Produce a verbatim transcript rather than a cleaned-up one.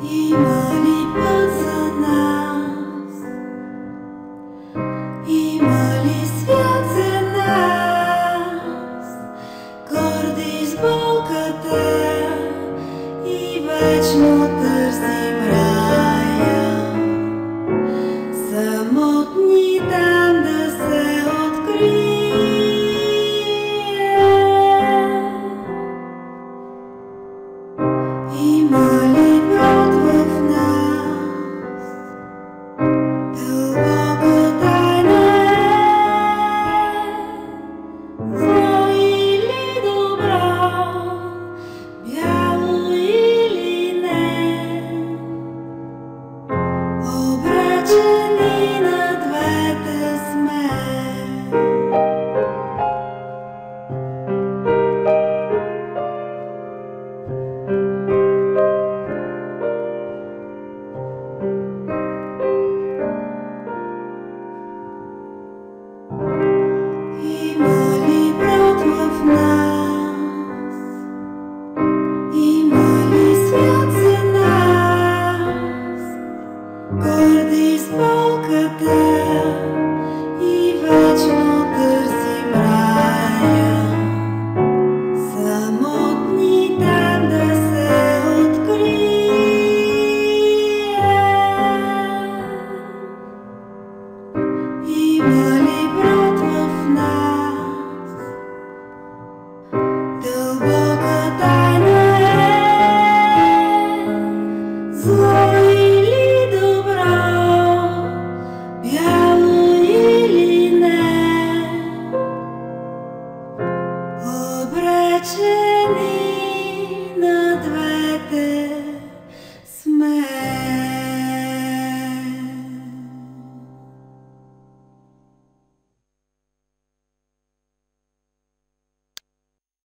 Има ли път за нас? Има ли свят за нас? Горди с болката и вечно търсим рая, самотни там да се открие. Има